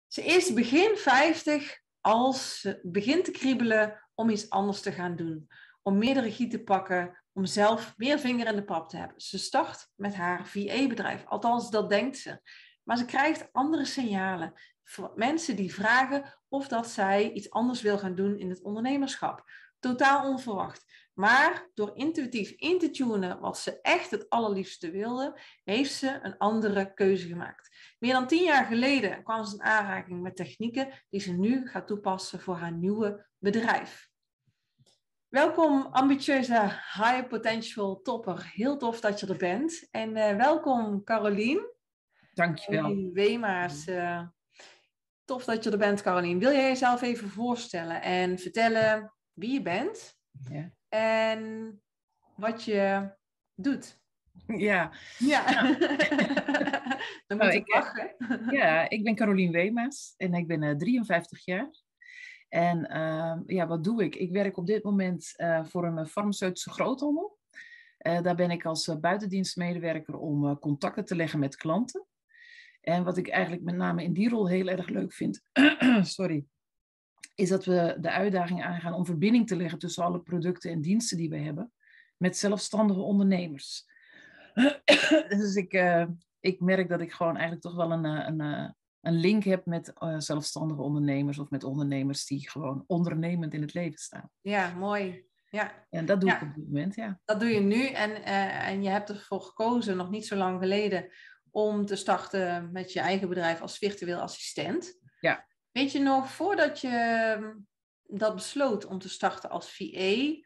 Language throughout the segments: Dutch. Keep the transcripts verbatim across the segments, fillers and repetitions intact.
Ze is begin vijftig als ze begint te kriebelen om iets anders te gaan doen. Om meer de regie te pakken, om zelf meer vinger in de pap te hebben. Ze start met haar V A-bedrijf, althans dat denkt ze. Maar ze krijgt andere signalen. Voor mensen die vragen of dat zij iets anders wil gaan doen in het ondernemerschap. Totaal onverwacht. Maar door intuïtief in te tunen wat ze echt het allerliefste wilde, heeft ze een andere keuze gemaakt. Meer dan tien jaar geleden kwam ze in aanraking met technieken die ze nu gaat toepassen voor haar nieuwe bedrijf. Welkom ambitieuze high potential topper. Heel tof dat je er bent. En uh, welkom Carolien. Dankjewel. Carolien Weemaers. Uh, tof dat je er bent, Carolien. Wil jij jezelf even voorstellen en vertellen wie je bent? Ja. En wat je doet? Ja. Ja. Nou. Dan nou, moet ik ik lachen. Ja, ik ben Carolien Weemaers en ik ben uh, drieënvijftig jaar. En uh, ja, wat doe ik? Ik werk op dit moment uh, voor een farmaceutische groothandel. Uh, daar ben ik als uh, buitendienstmedewerker om uh, contacten te leggen met klanten. En wat ik eigenlijk met name in die rol heel erg leuk vind, sorry, is dat we de uitdaging aangaan om verbinding te leggen tussen alle producten en diensten die we hebben met zelfstandige ondernemers. Dus ik, uh, ik merk dat ik gewoon eigenlijk toch wel een, een, een link heb met uh, zelfstandige ondernemers of met ondernemers die gewoon ondernemend in het leven staan. Ja, mooi. Ja. En dat doe ja. ik op dit moment, ja. Dat doe je nu en, uh, en je hebt ervoor gekozen, nog niet zo lang geleden, om te starten met je eigen bedrijf als virtueel assistent. Ja. Weet je nog, voordat je dat besloot om te starten als V A,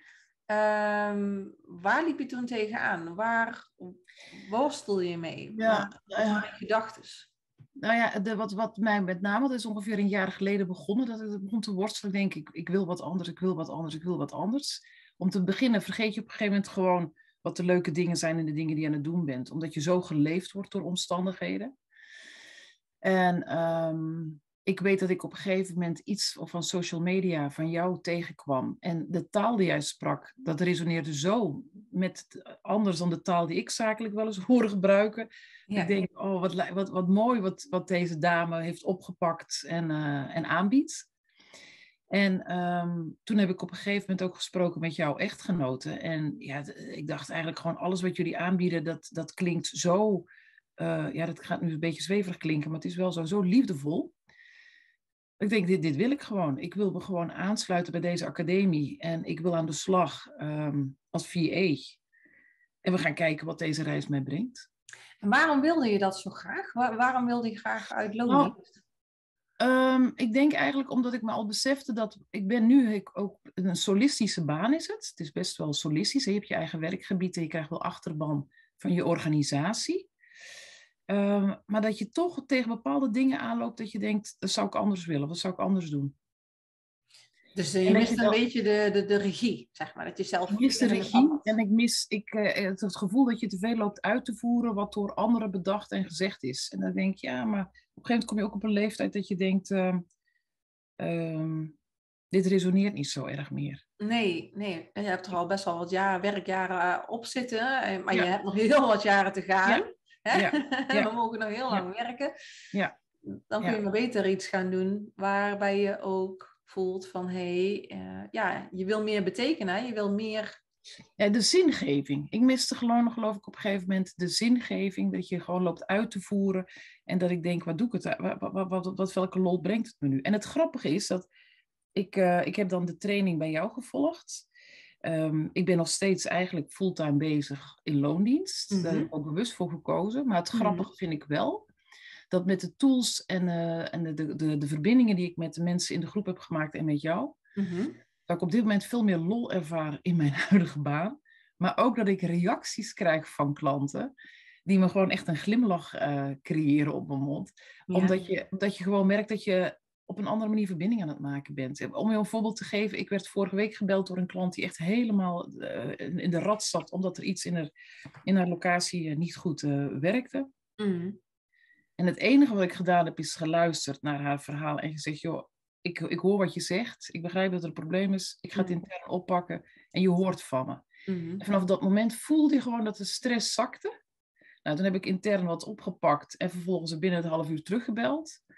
um, waar liep je toen tegenaan? Waar worstel je mee? Ja, wat, wat waren je gedachten? Nou ja, de, wat, wat mij met name, dat is ongeveer een jaar geleden begonnen, dat het begon te worstelen. Ik denk ik, ik wil wat anders, ik wil wat anders, ik wil wat anders. Om te beginnen vergeet je op een gegeven moment gewoon wat de leuke dingen zijn en de dingen die je aan het doen bent. Omdat je zo geleefd wordt door omstandigheden. En um, ik weet dat ik op een gegeven moment iets van social media van jou tegenkwam. En de taal die jij sprak, dat resoneerde zo met anders dan de taal die ik zakelijk wel eens hoor gebruiken. Ja. Ik denk, oh, wat, wat, wat mooi wat, wat deze dame heeft opgepakt en, uh, en aanbiedt. En um, toen heb ik op een gegeven moment ook gesproken met jouw echtgenote. En ja, ik dacht eigenlijk gewoon alles wat jullie aanbieden, dat, dat klinkt zo... Uh, ja, dat gaat nu een beetje zweverig klinken, maar het is wel zo, zo liefdevol. Ik denk, dit, dit wil ik gewoon. Ik wil me gewoon aansluiten bij deze academie. En ik wil aan de slag um, als V A. En we gaan kijken wat deze reis mij brengt. En waarom wilde je dat zo graag? Waar, waarom wilde je graag uit loondienst? Nou, um, ik denk eigenlijk omdat ik me al besefte dat... Ik ben nu ik ook... Een solistische baan is het. Het is best wel solistisch. Je hebt je eigen werkgebied en je krijgt wel achterban van je organisatie. Uh, maar dat je toch tegen bepaalde dingen aanloopt dat je denkt, dat zou ik anders willen, wat zou ik anders doen. Dus uh, je mist je dan... een beetje de, de, de regie, zeg maar, dat je zelf... Ik mis de regie en ik mis ik, uh, het, het gevoel dat je te veel loopt uit te voeren wat door anderen bedacht en gezegd is. En dan denk je, ja, maar op een gegeven moment kom je ook op een leeftijd dat je denkt, uh, uh, dit resoneert niet zo erg meer. Nee, nee, je hebt er al best wel wat jaren, werkjaren op zitten, maar ja. je hebt nog heel wat jaren te gaan. Ja. Ja, ja. We mogen nog heel lang ja. werken. Ja. Dan kun je ja. maar beter iets gaan doen waarbij je ook voelt van hé, hey, uh, ja, je wil meer betekenen, je wil meer... Ja, de zingeving. Ik miste gewoon, geloof ik, op een gegeven moment de zingeving, dat je gewoon loopt uit te voeren en dat ik denk, wat doe ik het? Wat, wat, wat, wat welke lol brengt het me nu? En het grappige is dat ik, uh, ik heb dan de training bij jou gevolgd. Um, ik ben nog steeds eigenlijk fulltime bezig in loondienst. Mm-hmm. Daar heb ik ook bewust voor gekozen. Maar het grappige mm-hmm. vind ik wel, dat met de tools en, uh, en de, de, de, de verbindingen die ik met de mensen in de groep heb gemaakt en met jou, mm-hmm. dat ik op dit moment veel meer lol ervaar in mijn huidige baan. Maar ook dat ik reacties krijg van klanten die me gewoon echt een glimlach uh, creëren op mijn mond. Ja. Omdat je, omdat je gewoon merkt dat je op een andere manier verbinding aan het maken bent. Om je een voorbeeld te geven, ik werd vorige week gebeld door een klant die echt helemaal uh, in de rat zat, omdat er iets in haar, in haar locatie uh, niet goed uh, werkte. Mm. En het enige wat ik gedaan heb, is geluisterd naar haar verhaal en gezegd, joh, ik, ik hoor wat je zegt, ik begrijp dat er een probleem is, ik ga het intern oppakken en je hoort van me. Mm. En vanaf dat moment voelde je gewoon dat de stress zakte. Nou, toen heb ik intern wat opgepakt en vervolgens binnen het half uur teruggebeld.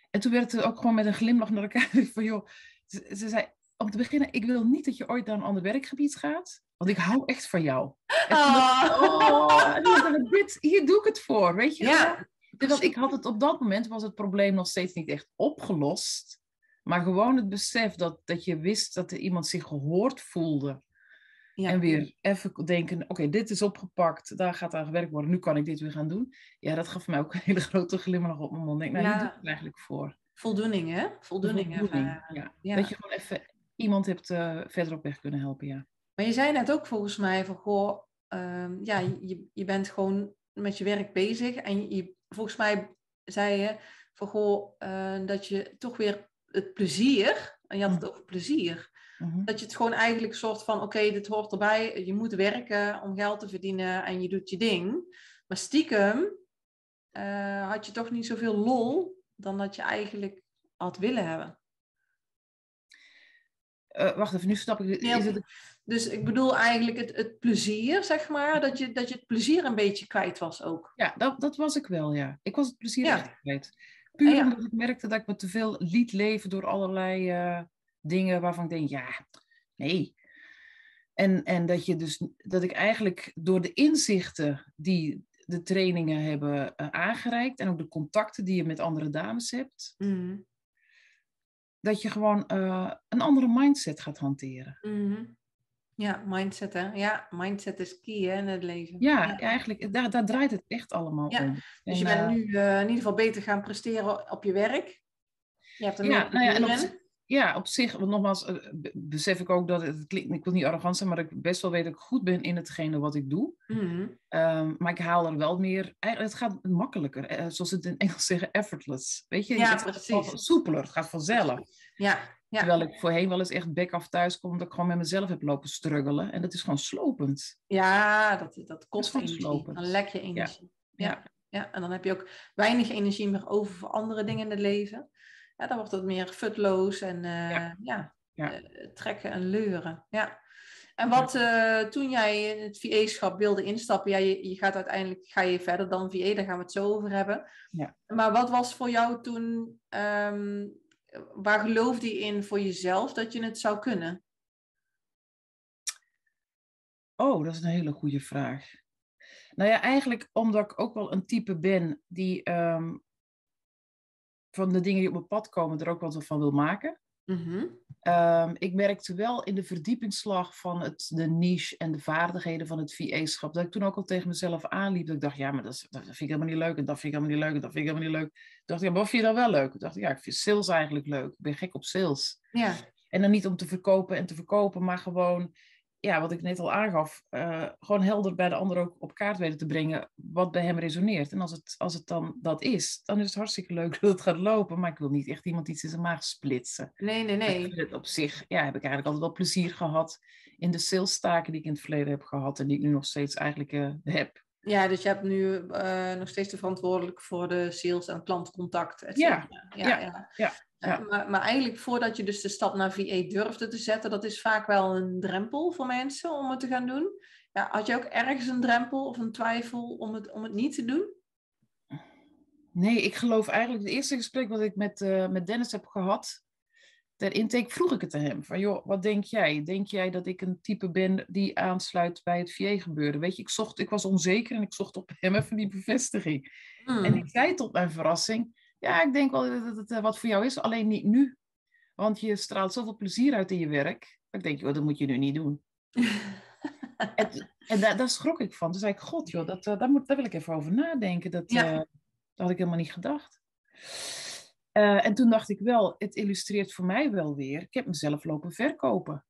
En toen werd het ook gewoon met een glimlach naar elkaar van, joh, ze, ze zei, om te beginnen, ik wil niet dat je ooit naar een ander werkgebied gaat, want ik hou echt van jou. En toen dacht ik, oh, en toen dacht ik, dit, hier doe ik het voor, weet je Ja, gewoon. Terwijl ik had het op dat moment, was het probleem nog steeds niet echt opgelost. Maar gewoon het besef dat, dat je wist dat er iemand zich gehoord voelde. ja. En weer even denken, oké, okay, dit is opgepakt, daar gaat aan gewerkt worden, nu kan ik dit weer gaan doen. Ja, dat gaf mij ook een hele grote glimlach op mijn mond. Ik denk, nou, Ja. hier doe ik het eigenlijk voor. Voldoening, hè? Voldoening, De voldoening, ervaren. ja. Ja. Dat je gewoon even iemand hebt uh, verder op weg kunnen helpen, ja. Maar je zei net ook volgens mij van, goh, um, ja, je, je bent gewoon met je werk bezig. En je, volgens mij zei je van, goh, uh, dat je toch weer het plezier, en je had het Mm. over plezier, Mm-hmm. dat je het gewoon eigenlijk een soort van, oké, okay, dit hoort erbij. Je moet werken om geld te verdienen en je doet je ding. Maar stiekem uh, had je toch niet zoveel lol dan dat je eigenlijk had willen hebben. Uh, wacht even, nu snap ik. Is het... Dus ik bedoel eigenlijk het, het plezier, zeg maar, dat je, dat je het plezier een beetje kwijt was ook. Ja, dat, dat was ik wel, ja. Ik was het plezier ja. echt kwijt. Puur ja. omdat ik merkte dat ik me te veel liet leven door allerlei uh, dingen waarvan ik denk, ja, nee. En, en dat, je dus, dat ik eigenlijk door de inzichten die de trainingen hebben uh, aangereikt en ook de contacten die je met andere dames hebt, mm. dat je gewoon uh, een andere mindset gaat hanteren. Mm-hmm. Ja, mindset hè. Ja, mindset is key hè, in het leven. Ja, ja. eigenlijk, daar, daar draait het echt allemaal ja. om. Dus en, je bent uh, nu uh, in ieder geval beter gaan presteren op je werk. Je hebt er ja, meer plezier nou ja, en op, in. ja, op zich, want nogmaals, uh, besef ik ook dat het, het klinkt, ik wil niet arrogant zijn, maar dat ik best wel weet dat ik goed ben in hetgene wat ik doe. Mm-hmm. Um, maar ik haal er wel meer, het gaat makkelijker, uh, zoals ze het in Engels zeggen, effortless. Weet je, ja, het precies. gaat soepeler, het gaat vanzelf. Precies. Ja. Ja. Terwijl ik voorheen wel eens echt bek af thuis kom, dat ik gewoon met mezelf heb lopen struggelen. En dat is gewoon slopend. Ja, dat, dat kost dat energie. Slopend. Dan lek je energie. Ja. Ja. Ja. ja. En dan heb je ook weinig energie meer over voor andere dingen in het leven. Ja, dan wordt het meer futloos en uh, ja. Ja, ja. Uh, trekken en leuren. Ja. En wat uh, toen jij in het V A-schap wilde instappen, ja, je, je gaat uiteindelijk ga je verder dan V A, daar gaan we het zo over hebben. Ja. Maar wat was voor jou toen, um, waar geloofde je in voor jezelf dat je het zou kunnen? Oh, dat is een hele goede vraag. Nou ja, eigenlijk omdat ik ook wel een type ben die um, van de dingen die op mijn pad komen er ook wel van wil maken. Mm-hmm. Um, ik merkte wel in de verdiepingsslag van het, de niche en de vaardigheden van het V A-schap, dat ik toen ook al tegen mezelf aanliep, dat ik dacht, ja, maar dat, is, dat vind ik helemaal niet leuk, en dat vind ik helemaal niet leuk, en dat vind ik helemaal niet leuk. Toen dacht ik, ja, maar wat vind je dan wel leuk? Toen dacht ik, ja, ik vind sales eigenlijk leuk. Ik ben gek op sales. Ja. En dan niet om te verkopen en te verkopen, maar gewoon, ja, wat ik net al aangaf, uh, gewoon helder bij de ander ook op kaart weten te brengen wat bij hem resoneert. En als het, als het dan dat is, dan is het hartstikke leuk dat het gaat lopen, maar ik wil niet echt iemand iets in zijn maag splitsen. Nee, nee, nee. Ik vind het op zich, ja, heb ik eigenlijk altijd wel plezier gehad in de salestaken die ik in het verleden heb gehad en die ik nu nog steeds eigenlijk uh, heb. Ja, dus je hebt nu uh, nog steeds de verantwoordelijk voor de sales en klantcontact, et cetera. Ja, ja, ja. ja. ja. Ja. Uh, maar, maar eigenlijk voordat je dus de stap naar V A durfde te zetten, dat is vaak wel een drempel voor mensen om het te gaan doen. Ja, had je ook ergens een drempel of een twijfel om het, om het niet te doen? Nee, ik geloof eigenlijk, het eerste gesprek wat ik met, uh, met Dennis heb gehad, ter intake vroeg ik het aan hem. Van joh, wat denk jij? Denk jij dat ik een type ben die aansluit bij het V A gebeuren? Weet je, ik, zocht, ik was onzeker en ik zocht op hem even die bevestiging. Hmm. En ik zei tot mijn verrassing, ja, ik denk wel dat het wat voor jou is, alleen niet nu. Want je straalt zoveel plezier uit in je werk. Ik denk, joh, dat moet je nu niet doen. en en daar, daar schrok ik van. Toen zei ik, god joh, dat, uh, daar, moet, daar wil ik even over nadenken. Dat, uh, ja. dat had ik helemaal niet gedacht. Uh, en toen dacht ik wel, het illustreert voor mij wel weer, ik heb mezelf lopen verkopen.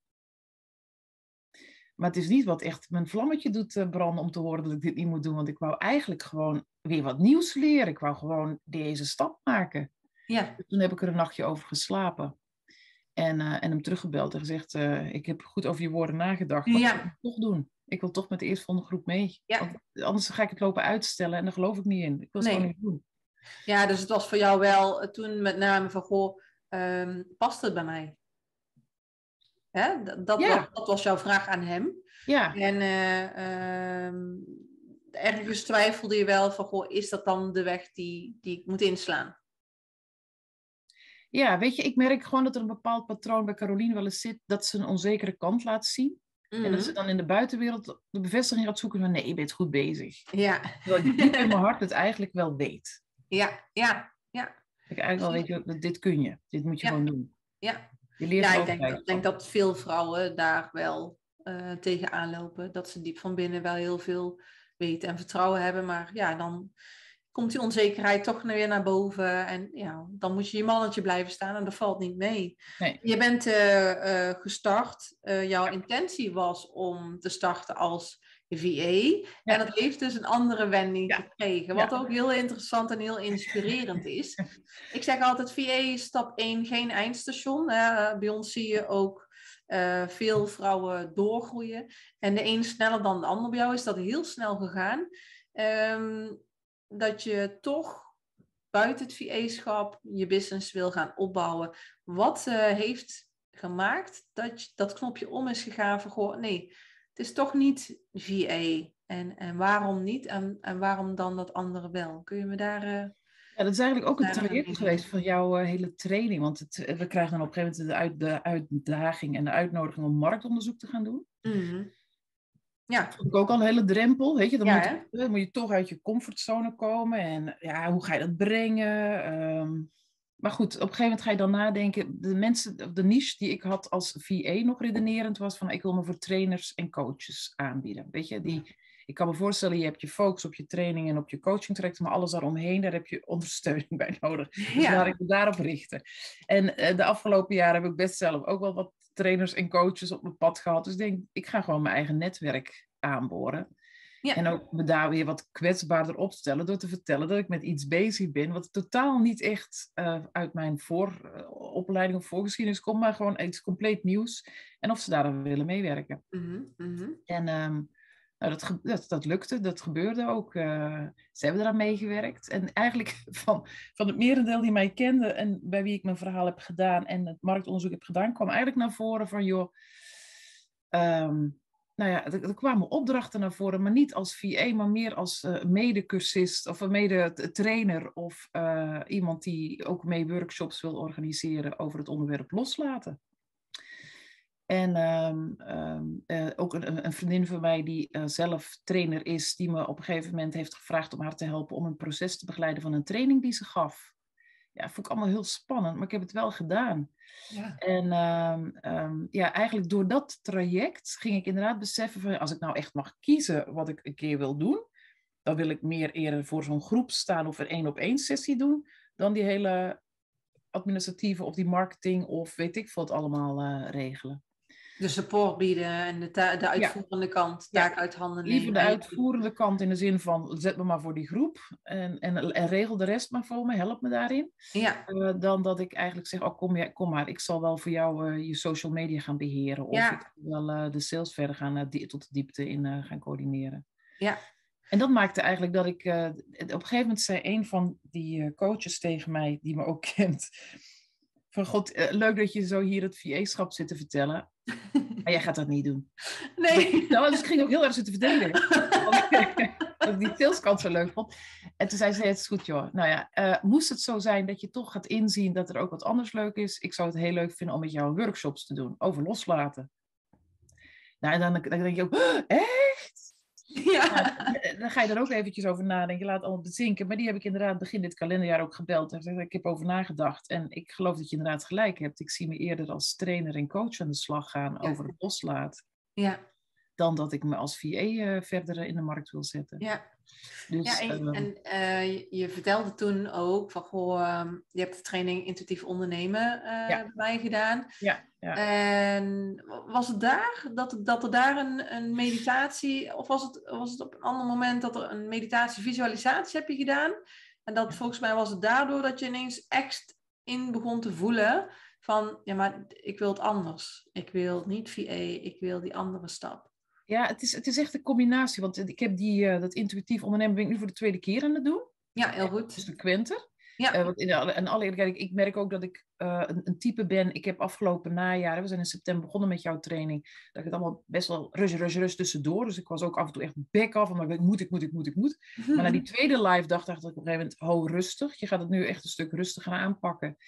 Maar het is niet wat echt mijn vlammetje doet uh, branden om te horen dat ik dit niet moet doen. Want ik wou eigenlijk gewoon weer wat nieuws leren. Ik wou gewoon deze stap maken. Ja. Dus toen heb ik er een nachtje over geslapen. En, uh, en hem teruggebeld en gezegd, uh, ik heb goed over je woorden nagedacht. Maar ja. ik wil het toch doen. Ik wil toch met de eerstvolgende groep mee. Ja. Want anders ga ik het lopen uitstellen en daar geloof ik niet in. Ik wil het nee. gewoon niet doen. Ja, dus het was voor jou wel toen met name van, goh, um, past het bij mij? Hè? Dat, dat, ja. was, dat was jouw vraag aan hem. Ja. En uh, um, ergens twijfelde je wel van, goh, is dat dan de weg die, die ik moet inslaan? Ja, weet je, ik merk gewoon dat er een bepaald patroon bij Caroline wel eens zit, dat ze een onzekere kant laat zien. En dat ze Mhm. dan in de buitenwereld de bevestiging gaat zoeken van nee, je bent goed bezig. Ja. Terwijl ik diep in mijn hart het eigenlijk wel weet. Ja, ja, ja. Dat ik eigenlijk wel weet, joh, dit kun je. Dit moet je gewoon Ja, doen. ja. Je leert Ja, er ik ook denk, bij. dat- denk dat veel vrouwen daar wel uh, tegenaan lopen. Dat ze diep van binnen wel heel veel weten en vertrouwen hebben. Maar ja, dan komt die onzekerheid toch weer naar boven. En ja, dan moet je je mannetje blijven staan en dat valt niet mee. Nee. Je bent uh, uh, gestart. Uh, jouw intentie was om te starten als V A. Ja. En dat heeft dus een andere wending ja. gekregen. Wat ja. ook heel interessant en heel inspirerend is. Ik zeg altijd, V A is stap één, geen eindstation. Uh, bij ons zie je ook uh, veel vrouwen doorgroeien. En de een sneller dan de ander. Bij jou is dat heel snel gegaan. Um, dat je toch buiten het V A-schap je business wil gaan opbouwen. Wat uh, heeft gemaakt dat je, dat knopje om is gegaan van, goh, nee, het is toch niet V A. En, en waarom niet? En, en waarom dan dat andere wel? Kun je me daar... Uh, ja, dat is eigenlijk ook een traject geweest van jouw uh, hele training. Want het, we krijgen dan op een gegeven moment de, uit, de uitdaging en de uitnodiging om marktonderzoek te gaan doen. Mm-hmm. Ja. Dat vond ik ook al een hele drempel, weet je. Dan, ja, moet, dan moet je toch uit je comfortzone komen. En ja, hoe ga je dat brengen? Um, maar goed, op een gegeven moment ga je dan nadenken. De mensen, de niche die ik had als V A nog redenerend was van, ik wil me voor trainers en coaches aanbieden. Weet je, die, ik kan me voorstellen, je hebt je focus op je training en op je coaching traject, maar alles daaromheen, daar heb je ondersteuning bij nodig. Dus ja. laat ik me daarop richten. En uh, de afgelopen jaren heb ik best zelf ook wel wat trainers en coaches op mijn pad gehad. Dus ik denk, ik ga gewoon mijn eigen netwerk aanboren. Ja. En ook me daar weer wat kwetsbaarder opstellen door te vertellen dat ik met iets bezig ben wat totaal niet echt uh, uit mijn vooropleiding uh, of voorgeschiedenis komt, maar gewoon iets compleet nieuws. En of ze daar dan willen meewerken. Mm-hmm. Mm-hmm. En um, nou, dat, dat, dat lukte, dat gebeurde ook. Uh, ze hebben eraan meegewerkt. En eigenlijk van, van het merendeel die mij kende en bij wie ik mijn verhaal heb gedaan en het marktonderzoek heb gedaan, kwam eigenlijk naar voren van, joh, um, nou ja, er, er kwamen opdrachten naar voren, maar niet als V A, maar meer als uh, medecursist of een mede-trainer of uh, iemand die ook mee workshops wil organiseren over het onderwerp loslaten. En um, um, uh, ook een, een vriendin van mij die uh, zelf trainer is, die me op een gegeven moment heeft gevraagd om haar te helpen om een proces te begeleiden van een training die ze gaf. Ja, vond ik allemaal heel spannend, maar ik heb het wel gedaan. Ja. En um, um, ja, eigenlijk door dat traject ging ik inderdaad beseffen van, als ik nou echt mag kiezen wat ik een keer wil doen, dan wil ik meer eerder voor zo'n groep staan of een één op één sessie doen, dan die hele administratieve of die marketing of weet ik veel het allemaal uh, regelen. De support bieden en de, ta- de uitvoerende ja. kant, taak ja. uit handen nemen. Liever de uitvoerende kant in de zin van, zet me maar voor die groep en, en, en regel de rest maar voor me, help me daarin. Ja. Uh, dan dat ik eigenlijk zeg, oh kom, ja, kom maar, ik zal wel voor jou uh, je social media gaan beheren. Of ja. ik zal wel uh, de sales verder gaan, uh, die, tot de diepte in uh, gaan coördineren. Ja. En dat maakte eigenlijk dat ik, uh, op een gegeven moment zei een van die uh, coaches tegen mij, die me ook kent, van god, uh, leuk dat je zo hier het V A-schap zit te vertellen. Maar jij gaat dat niet doen. Nee. Nou, dus ik ging ook heel erg zitten verdedigen. Dat ik die saleskant zo leuk vond. En toen zei ze, het is goed joh. Nou ja, uh, moest het zo zijn dat je toch gaat inzien dat er ook wat anders leuk is. Ik zou het heel leuk vinden om met jou workshops te doen. Over loslaten. Nou, en dan, dan denk je ook, oh, echt? Ja. Nou, dan ga je er ook eventjes over nadenken. Je laat het allemaal bezinken. Maar die heb ik inderdaad begin dit kalenderjaar ook gebeld. En gezegd, ik heb over nagedacht. En ik geloof dat je inderdaad gelijk hebt. Ik zie me eerder als trainer en coach aan de slag gaan ja. over het loslaten. Ja. Dan dat ik me als V A uh, verder in de markt wil zetten. Ja. Dus, ja, en, um, en uh, je, je vertelde toen ook van, goh, um, je hebt de training Intuïtief Ondernemen uh, ja. bij mij gedaan. Ja, ja. En was het daar, dat, dat er daar een, een meditatie, of was het, was het op een ander moment dat er een meditatie-visualisatie heb je gedaan? En dat volgens mij was het daardoor dat je ineens echt in begon te voelen van, ja, maar ik wil het anders. Ik wil niet V A, ik wil die andere stap. Ja, het is, het is echt een combinatie. Want ik heb die, uh, dat intuïtief ondernemen ben ik nu voor de tweede keer aan het doen. Ja, heel goed. Frequenter. Ja. Uh, want in, in alle eerlijkheid, ik, ik merk ook dat ik uh, een, een type ben. Ik heb afgelopen najaar, we zijn in september begonnen met jouw training, dat ik het allemaal best wel rush, rush, rush tussendoor. Dus ik was ook af en toe echt back af. Omdat ik moet, ik moet, ik moet, ik moet. Mm-hmm. Maar na die tweede live dag dacht ik op een gegeven moment, ho, rustig. Je gaat het nu echt een stuk rustiger aanpakken.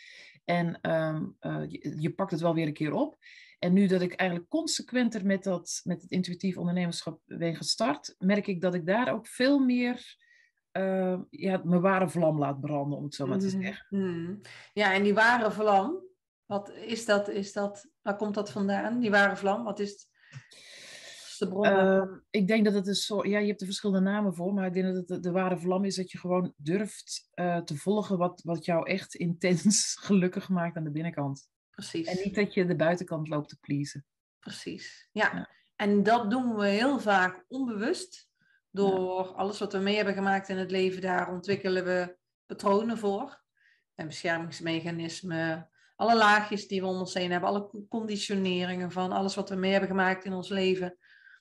En um, uh, je, je pakt het wel weer een keer op. En nu dat ik eigenlijk consequenter met, dat, met het intuïtief ondernemerschap ben gestart, merk ik dat ik daar ook veel meer uh, ja, mijn ware vlam laat branden, om het zo maar te Mm, zeggen. mm. Ja, en die ware vlam, wat is dat, is dat, waar komt dat vandaan? Die ware vlam, wat is, het, wat is de bron Uh, daarvan? ik denk dat het een soort, ja, je hebt er verschillende namen voor, maar ik denk dat het de, de ware vlam is dat je gewoon durft uh, te volgen wat, wat jou echt intens gelukkig maakt aan de binnenkant. En Precies, niet dat je de buitenkant loopt te pleasen. precies. Ja, Ja, en dat doen we heel vaak onbewust. ja, Door alles wat we mee hebben gemaakt in het leven, daar ontwikkelen we patronen voor. En beschermingsmechanismen, alle laagjes die we om ons heen hebben, alle conditioneringen van alles wat we mee hebben gemaakt in ons leven.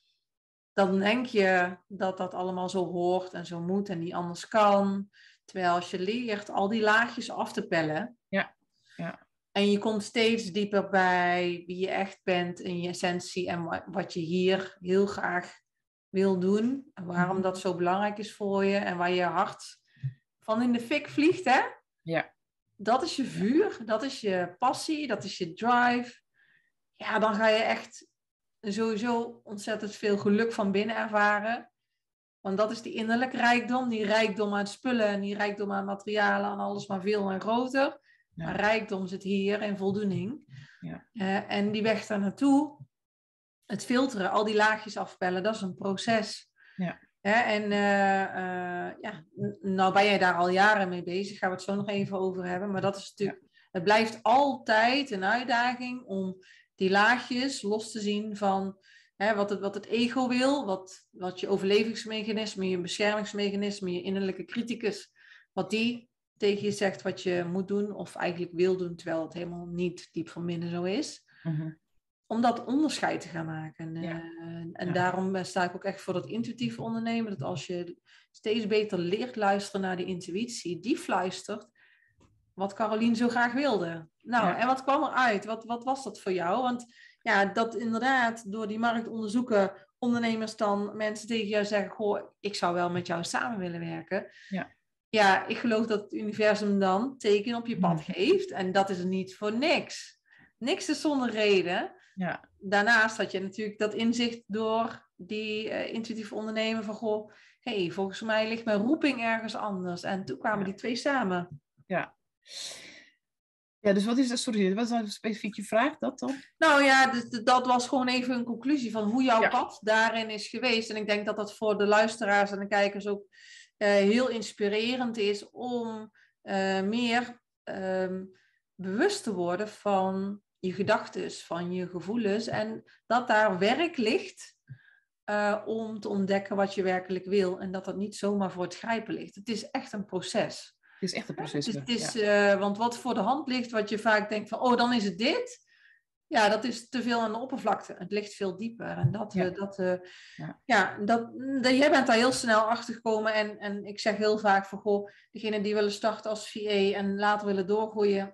Dan denk je dat dat allemaal zo hoort en zo moet en niet anders kan. Terwijl als je leert al die laagjes af te pellen, ja, ja. en je komt steeds dieper bij wie je echt bent in je essentie en wat je hier heel graag wil doen. En waarom dat zo belangrijk is voor je en waar je hart van in de fik vliegt, hè? Ja, Dat is je vuur, dat is je passie, dat is je drive. Ja, dan ga je echt sowieso ontzettend veel geluk van binnen ervaren. Want dat is die innerlijke rijkdom, die rijkdom aan spullen en die rijkdom aan materialen, aan alles maar veel en groter. Maar ja, rijkdom zit hier in voldoening. ja, Uh, en die weg daar naartoe, het filteren, al die laagjes afpellen, dat is een proces. ja. Hè? En uh, uh, ja, nou ben jij daar al jaren mee bezig, gaan we het zo nog even over hebben. Maar dat is natuurlijk, ja. Het blijft altijd een uitdaging om die laagjes los te zien van hè, wat, het, wat het ego wil, wat, wat je overlevingsmechanisme, je beschermingsmechanisme, je innerlijke criticus, wat die tegen je zegt wat je moet doen of eigenlijk wil doen, terwijl het helemaal niet diep van binnen zo is. Mm-hmm. Om dat onderscheid te gaan maken. En, ja. uh, en ja. daarom sta ik ook echt voor dat intuïtief ondernemen. Dat als je steeds beter leert luisteren naar die intuïtie, die fluistert wat Carolien zo graag wilde. Nou, ja. En wat kwam eruit? Wat, wat was dat voor jou? Want ja, dat inderdaad door die markt onderzoeken, ondernemers dan mensen tegen jou zeggen, goh, ik zou wel met jou samen willen werken. Ja. Ja, ik geloof dat het universum dan teken op je pad geeft. En dat is niet voor niks. Niks is zonder reden. Ja. Daarnaast had je natuurlijk dat inzicht door die uh, intuïtieve ondernemer van, goh, hé, hey, volgens mij ligt mijn roeping ergens anders. En toen kwamen ja. die twee samen. Ja. Ja, dus wat is dat? Sorry, wat is nou specifiek je vraag, dat dan? Nou ja, dus dat was gewoon even een conclusie van hoe jouw ja. pad daarin is geweest. En ik denk dat dat voor de luisteraars en de kijkers ook uh, heel inspirerend is om uh, meer uh, bewust te worden van je gedachten, van je gevoelens. En dat daar werk ligt uh, om te ontdekken wat je werkelijk wil. En dat dat niet zomaar voor het grijpen ligt. Het is echt een proces. Het is echt een proces. Het is, het is, ja. uh, want wat voor de hand ligt, wat je vaak denkt van, oh, dan is het dit. Ja, dat is te veel aan de oppervlakte. Het ligt veel dieper. En dat, ja. Uh, dat, uh, ja. Ja, dat, dat, jij bent daar heel snel achter gekomen. En, en ik zeg heel vaak van, goh, degenen die willen starten als V A en later willen doorgroeien.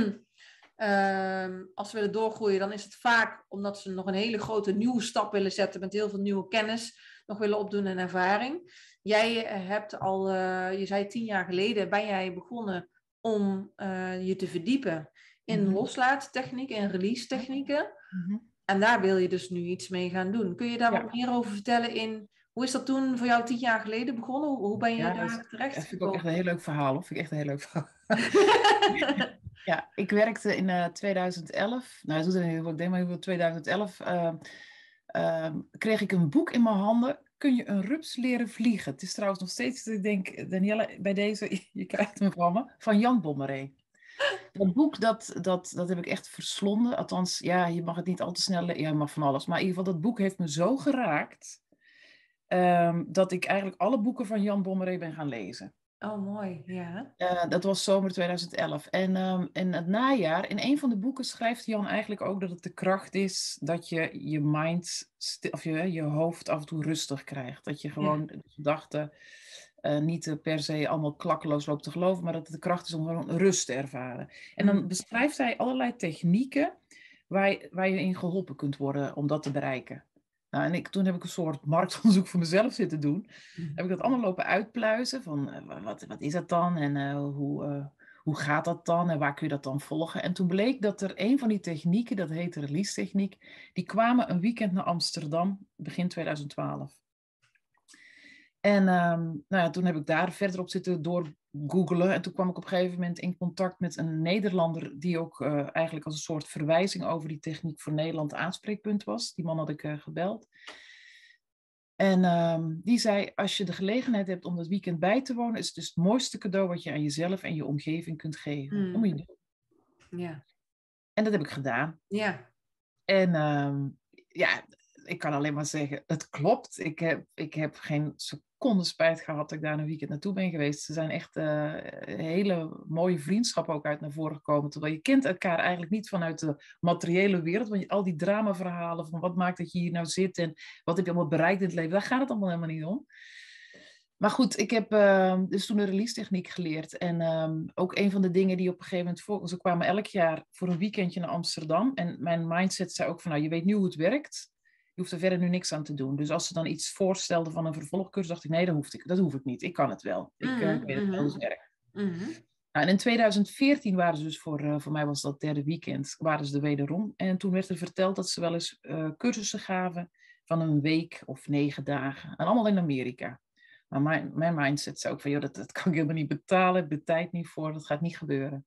uh, als ze willen doorgroeien, dan is het vaak omdat ze nog een hele grote nieuwe stap willen zetten met heel veel nieuwe kennis nog willen opdoen en ervaring. Jij hebt al, uh, je zei tien jaar geleden, ben jij begonnen om uh, je te verdiepen in mm-hmm. loslaattechnieken en release technieken. Mm-hmm. En daar wil je dus nu iets mee gaan doen. Kun je daar ja. wat meer over vertellen in, hoe is dat toen voor jou tien jaar geleden begonnen? Hoe, hoe ben je ja, daar terecht Dat vind ik ook echt een heel leuk verhaal. Hoor. Vind ik echt een heel leuk verhaal. Ja, ik werkte in uh, tweeduizend elf, nou dat is ik denk maar in tweeduizend elf, uh, uh, kreeg ik een boek in mijn handen. Kun je een rups leren vliegen? Het is trouwens nog steeds, ik denk, Danielle, bij deze, je krijgt hem van me, van Jan Bommeré. Dat boek, dat, dat, dat heb ik echt verslonden. Althans, ja, je mag het niet al te snel lezen. Ja, je mag van alles. Maar in ieder geval, dat boek heeft me zo geraakt, um, dat ik eigenlijk alle boeken van Jan Bommeré ben gaan lezen. Oh, mooi, ja. Uh, dat was zomer tweeduizend elf. En um, in het najaar, in een van de boeken schrijft Jan eigenlijk ook dat het de kracht is dat je je mind, sti- of je, je hoofd af en toe rustig krijgt. Dat je gewoon ja. de gedachten uh, niet per se allemaal klakkeloos loopt te geloven, maar dat het de kracht is om gewoon rust te ervaren. En dan mm. beschrijft hij allerlei technieken waar je, waar je in geholpen kunt worden om dat te bereiken. Nou, en ik, toen heb ik een soort marktonderzoek voor mezelf zitten doen. Mm. Heb ik dat allemaal lopen uitpluizen van uh, wat, wat is dat dan en uh, hoe, uh, hoe gaat dat dan en waar kun je dat dan volgen? En toen bleek dat er een van die technieken, dat heet de release techniek, die kwamen een weekend naar Amsterdam, begin twintig twaalf. En um, nou ja, toen heb ik daar verder op zitten door googlen. En toen kwam ik op een gegeven moment in contact met een Nederlander die ook uh, eigenlijk als een soort verwijzing over die techniek voor Nederland aanspreekpunt was. Die man had ik uh, gebeld. En um, die zei, als je de gelegenheid hebt om dat weekend bij te wonen, is het dus het mooiste cadeau wat je aan jezelf en je omgeving kunt geven. Mm. Dat moet je doen. Ja. En dat heb ik gedaan. Ja. En um, ja, ik kan alleen maar zeggen, het klopt. Ik heb, ik heb geen seconde spijt gehad dat ik daar een weekend naartoe ben geweest. Ze zijn echt uh, hele mooie vriendschappen ook uit naar voren gekomen. Terwijl je kent elkaar eigenlijk niet vanuit de materiële wereld. Want al die dramaverhalen van wat maakt dat je hier nou zit en wat heb je allemaal bereikt in het leven. Daar gaat het allemaal helemaal niet om. Maar goed, ik heb uh, dus toen de release techniek geleerd. En um, ook een van de dingen die op een gegeven moment... Voor, ze kwamen elk jaar voor een weekendje naar Amsterdam. En mijn mindset zei ook van, nou, je weet nu hoe het werkt. Je hoeft er verder nu niks aan te doen. Dus als ze dan iets voorstelden van een vervolgcursus, dacht ik, nee, dat, hoef ik, dat hoef ik niet. Ik kan het wel. Ik, mm-hmm. uh, ik weet het wel hoe het werkt. Mm-hmm. Nou, en in twintig veertien waren ze dus, voor, uh, voor mij was dat derde weekend, waren ze er wederom. En toen werd er verteld dat ze wel eens uh, cursussen gaven van een week of negen dagen. En allemaal in Amerika. Maar mijn, mijn mindset zei ook van, joh, dat, dat kan ik helemaal niet betalen. Ik heb de tijd niet voor, dat gaat niet gebeuren.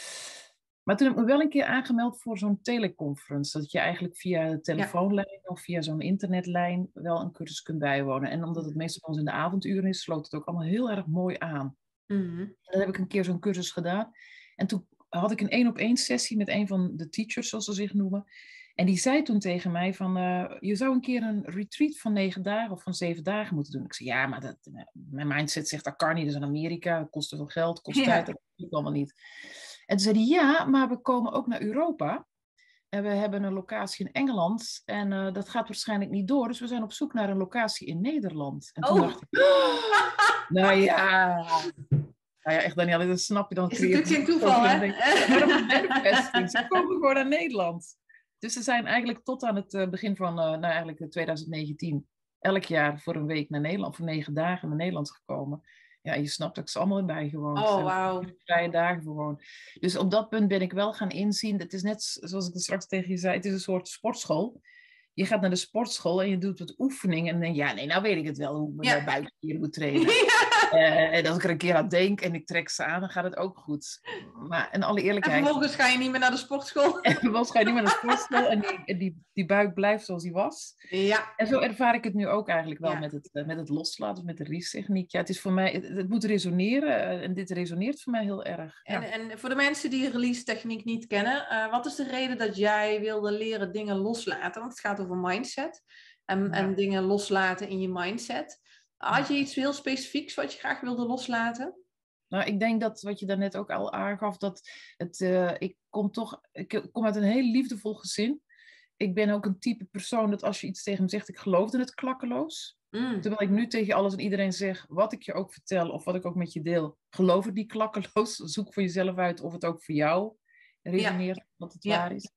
Maar toen heb ik me wel een keer aangemeld voor zo'n teleconference. Dat je eigenlijk via de telefoonlijn ja. of via zo'n internetlijn wel een cursus kunt bijwonen. En omdat het meestal ons in de avonduren is, sloot het ook allemaal heel erg mooi aan. Mm-hmm. En dan heb ik een keer zo'n cursus gedaan. En toen had ik een één-op-één sessie met een van de teachers, zoals ze zich noemen. En die zei toen tegen mij van, uh, je zou een keer een retreat van negen dagen of van zeven dagen moeten doen. Ik zei, ja, maar dat, mijn mindset zegt, dat kan niet, dat is in Amerika, dat kost te veel geld, kost ja. tijd, dat doe ik allemaal niet. En toen zei hij, ja, maar we komen ook naar Europa. En we hebben een locatie in Engeland. En uh, dat gaat waarschijnlijk niet door. Dus we zijn op zoek naar een locatie in Nederland. En toen oh. dacht ik, oh, nou ja... Nou ja, echt Danielle, dat snap je dan. Is natuurlijk geen toeval, hè? Maar dat is manifesting. Ze komen gewoon naar Nederland. Dus ze zijn eigenlijk tot aan het uh, begin van, uh, nou eigenlijk twintig negentien... elk jaar voor een week naar Nederland, voor negen dagen naar Nederland gekomen. Ja, je snapt dat ik ze allemaal in bijgewoond. Oh, wauw. Vrije dagen gewoon. Dus op dat punt ben ik wel gaan inzien. Het is net zoals ik het straks tegen je zei, het is een soort sportschool. Je gaat naar de sportschool en je doet wat oefeningen. En dan denk je, ja, nee, nou weet ik het wel, hoe ik mijn ja. buikspieren moet trainen. Ja. Uh, en als ik er een keer aan denk en ik trek ze aan, dan gaat het ook goed. Maar in alle eerlijkheid... En vervolgens ga je niet meer naar de sportschool. En vervolgens ga je niet meer naar de sportschool en die, die, die buik blijft zoals die was. Ja. En zo ervaar ik het nu ook eigenlijk wel ja. met, het, uh, met het loslaten, met de release-techniek. Ja, het is voor mij, het, het moet resoneren uh, en dit resoneert voor mij heel erg. En, ja. en voor de mensen die release-techniek niet kennen, uh, wat is de reden dat jij wilde leren dingen loslaten? Want het gaat over mindset en, ja. en dingen loslaten in je mindset. Had je iets heel specifieks wat je graag wilde loslaten? Nou, ik denk dat wat je daarnet ook al aangaf, dat het, uh, ik kom toch, ik kom uit een heel liefdevol gezin. Ik ben ook een type persoon dat als je iets tegen me zegt, ik geloofde het klakkeloos. Mm. Terwijl ik nu tegen alles en iedereen zeg, wat ik je ook vertel of wat ik ook met je deel, geloof het niet klakkeloos. Zoek voor jezelf uit of het ook voor jou resoneert, ja. wat het ja. waar is.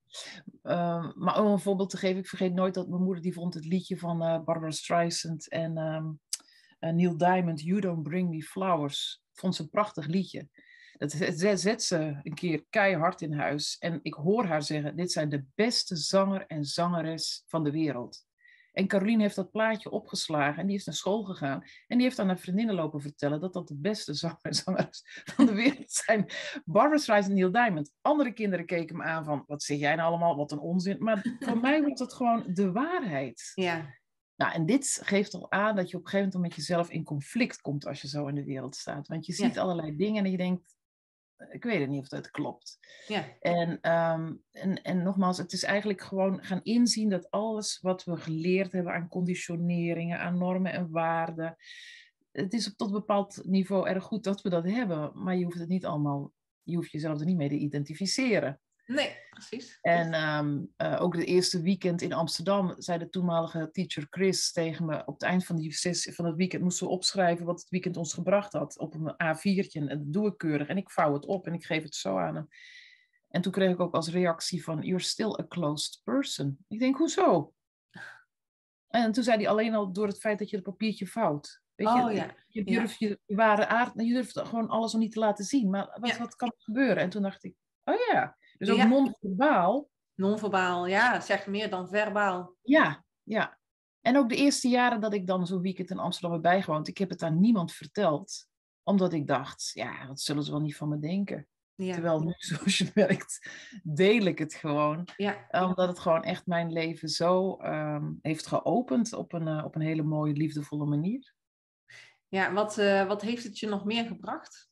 Uh, maar om een voorbeeld te geven, ik vergeet nooit dat mijn moeder die vond het liedje van uh, Barbara Streisand en um, uh, Neil Diamond, You Don't Bring Me Flowers. Vond ze een prachtig liedje. Dat zet ze een keer keihard in huis. En ik hoor haar zeggen, dit zijn de beste zanger en zangeres van de wereld. En Caroline heeft dat plaatje opgeslagen en die is naar school gegaan. En die heeft aan haar vriendinnen lopen vertellen dat dat de beste zanger en zangeres van de wereld zijn. Barbara Streisand en Neil Diamond. Andere kinderen keken me aan van, wat zeg jij nou allemaal, wat een onzin. Maar voor mij wordt het gewoon de waarheid. Ja. Nou, en dit geeft al aan dat je op een gegeven moment met jezelf in conflict komt als je zo in de wereld staat. Want je ziet ja. allerlei dingen en je denkt, ik weet het niet of dat klopt. Ja. En, um, en, en nogmaals, het is eigenlijk gewoon gaan inzien dat alles wat we geleerd hebben aan conditioneringen, aan normen en waarden, het is op tot een bepaald niveau erg goed dat we dat hebben, maar je hoeft het niet allemaal, je hoeft jezelf er niet mee te identificeren. Nee, precies. En um, uh, ook het eerste weekend in Amsterdam zei de toenmalige teacher Chris tegen me, op het eind van, die sessie, van het weekend moesten we opschrijven wat het weekend ons gebracht had op een A viertje. En dat doe ik keurig en ik vouw het op en ik geef het zo aan hem. En toen kreeg ik ook als reactie van, you're still a closed person. Ik denk, hoezo? En toen zei hij alleen al door het feit dat je het papiertje vouwt. Weet Oh je, ja, je ja, durft je ware aard, je durft gewoon alles nog niet te laten zien. Maar wat, ja, wat kan er gebeuren? En toen dacht ik, oh ja, dus ook ja. non-verbaal. Non-verbaal, ja, zeg meer dan verbaal. Ja, ja. En ook de eerste jaren dat ik dan zo'n weekend in Amsterdam heb bijgewoond, ik heb het aan niemand verteld. Omdat ik dacht, ja, wat zullen ze wel niet van me denken? Ja, Terwijl nu, zoals je merkt, deel ik het gewoon. ja. Eh, Omdat het gewoon echt mijn leven zo ehm, heeft geopend op een, eh, op een hele mooie, liefdevolle manier. Ja, wat, eh, wat heeft het je nog meer gebracht?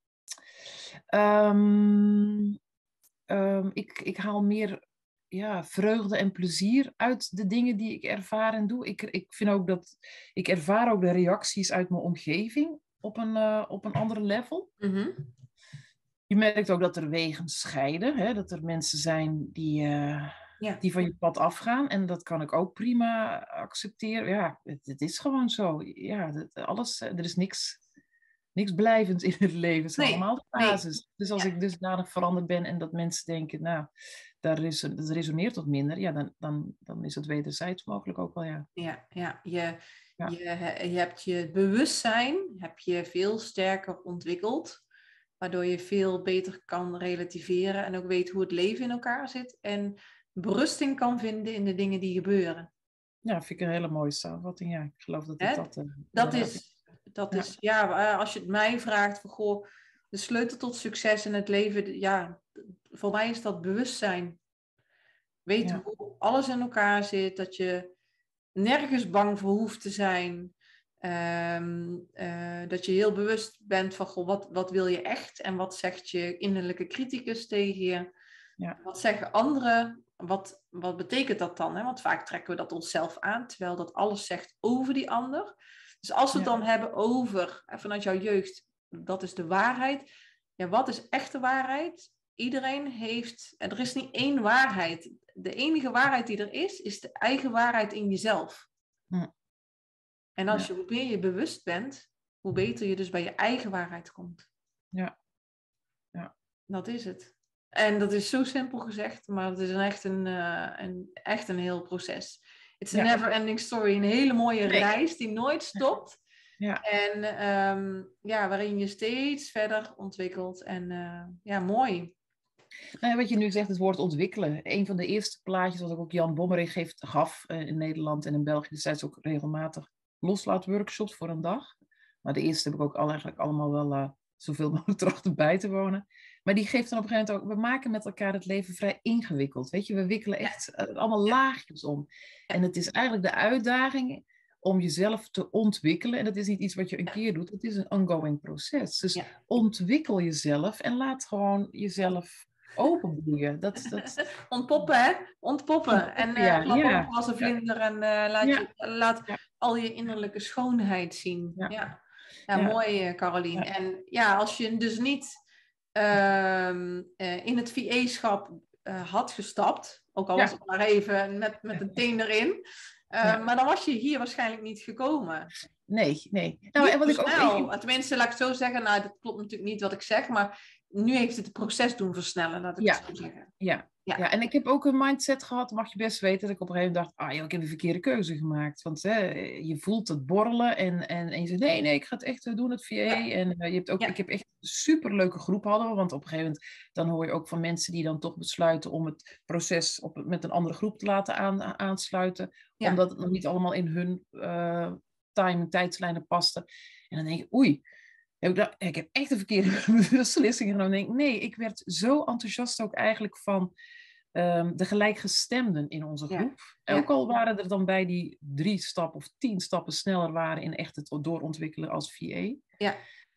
Ehm, ehm, ik, ik haal meer ja, vreugde en plezier uit de dingen die ik ervaar en doe. Ik, ik vind ook dat ik ervaar ook de reacties uit mijn omgeving op een, eh, op een andere level. Mhm. Je merkt ook dat er wegen scheiden, hè? Dat er mensen zijn die, eh, Ja, die van je pad afgaan. En dat kan ik ook prima accepteren. Ja, het, het is gewoon zo. Ja, dat, alles, er is niks, niks blijvends in het leven. Het zijn nee, allemaal de nee. fases. Dus als Ja, ik dusdanig veranderd ben en dat mensen denken, nou, daar is, dat resoneert wat minder. Ja, dan, dan, dan is het wederzijds mogelijk ook wel, ja. ja, ja. Je, je, Ja, je hebt je bewustzijn heb je veel sterker ontwikkeld, waardoor je veel beter kan relativeren en ook weet hoe het leven in elkaar zit en berusting kan vinden in de dingen die gebeuren. ja, vind ik een hele mooie samenvatting. Ja, ik geloof dat het Hè? dat uh, Dat inderdaad is, is. dat Ja, is, ja, als je het mij vraagt, van, goh, de sleutel tot succes in het leven, ja, voor mij is dat bewustzijn. Weet ja, hoe alles in elkaar zit, dat je nergens bang voor hoeft te zijn. Ehm, eh, dat je heel bewust bent van, goh, wat, wat wil je echt? En wat zegt je innerlijke criticus tegen je? ja, Wat zeggen anderen? Wat, wat betekent dat dan? Hè? Want vaak trekken we dat onszelf aan, terwijl dat alles zegt over die ander. Dus als we het ja, dan hebben over, vanuit jouw jeugd, dat is de waarheid. Ja, wat is echte waarheid? Iedereen heeft, er is niet één waarheid. De enige waarheid die er is, is de eigen waarheid in jezelf. hm, En als je, ja, hoe meer je bewust bent, hoe beter je dus bij je eigen waarheid komt. ja, ja. Dat is het. En dat is zo simpel gezegd, maar het is een echt, een, uh, een, echt een heel proces. It's a Ja, never ending story. Een hele mooie nee. reis die nooit stopt. Ja. En um, ja, waarin je steeds verder ontwikkelt. En uh, ja, mooi. Nou, wat je nu zegt, het woord ontwikkelen. Een van de eerste plaatjes wat ook Jan Bommerich heeft, gaf uh, in Nederland en in België, destijds ook regelmatig loslaatworkshops voor een dag. Maar de eerste heb ik ook al, eigenlijk allemaal wel uh, zoveel mogelijk trachten bij te wonen. Maar die geeft dan op een gegeven moment ook, we maken met elkaar het leven vrij ingewikkeld. Weet je, we wikkelen echt uh, allemaal Ja. laagjes om. Ja. En het is eigenlijk de uitdaging om jezelf te ontwikkelen. En dat is niet iets wat je een keer doet, het is een ongoing proces. Dus Ja. ontwikkel jezelf en laat gewoon jezelf openbloeien. Dat, dat... Ontpoppen, hè? Ontpoppen. En uh, Ja, klap ja, open als een ja, vlinder en uh, laat, je, ja, laat ja, al je innerlijke schoonheid zien. ja, Ja, ja ja, mooi, uh, Carolien. ja, En ja, als je dus niet uh, uh, in het V A-schap uh, had gestapt, ook al was ja, het maar even met, met een teen erin, uh, ja. maar dan was je hier waarschijnlijk niet gekomen. Nee, nee. Nou, Niet en wat zo ik ook... snel. Ik, Tenminste, laat ik het zo zeggen. Nou, dat klopt natuurlijk niet wat ik zeg, maar nu heeft het het proces doen versnellen, laat ik ja, het zo zeggen. ja, Ja. ja, en ik heb ook een mindset gehad, mag je best weten, dat ik op een gegeven moment dacht, ah joh, ik heb een verkeerde keuze gemaakt. Want hè, je voelt het borrelen en, en, en je zegt, nee, nee, ik ga het echt doen, het V A. Ja. En uh, je hebt ook, Ja. ik heb echt een superleuke groep hadden we, want op een gegeven moment, dan hoor je ook van mensen die dan toch besluiten om het proces op, met een andere groep te laten aan, aansluiten, Ja. omdat het nog niet allemaal in hun uh, time en tijdslijnen paste. En dan denk je, oei, ik, dacht, ik heb echt een verkeerde beslissing genomen. Ik denk, nee, ik werd zo enthousiast ook eigenlijk van um, de gelijkgestemden in onze groep. Ja. Ook al waren er dan bij die drie stappen of tien stappen sneller waren in echt het doorontwikkelen als V A. Ja.